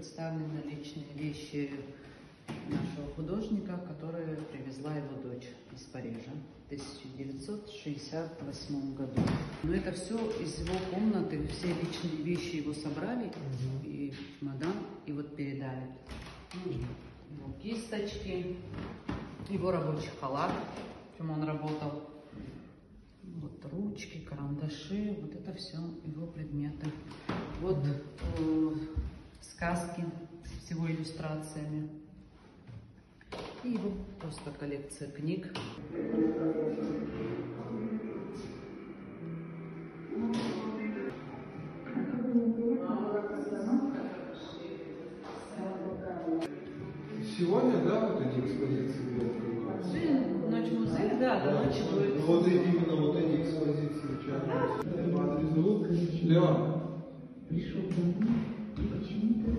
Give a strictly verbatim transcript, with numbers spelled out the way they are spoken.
представлены личные вещи нашего художника, которые привезла его дочь из Парижа в тысяча девятьсот шестьдесят восьмом году. Но это все из его комнаты, все личные вещи его собрали, угу. и чемодан, и вот передали. Ну, его кисточки, его рабочий халат, в чем он работал. Вот ручки, карандаши, вот это все его предметы. Вот э, сказки с его иллюстрациями. И его просто коллекция книг. Сегодня, да, вот эти экспозиции будут? Ночь музея, да, до ночи будет. Вот эти, именно вот эти экспозиции. Леон. Пришел домой и почему-то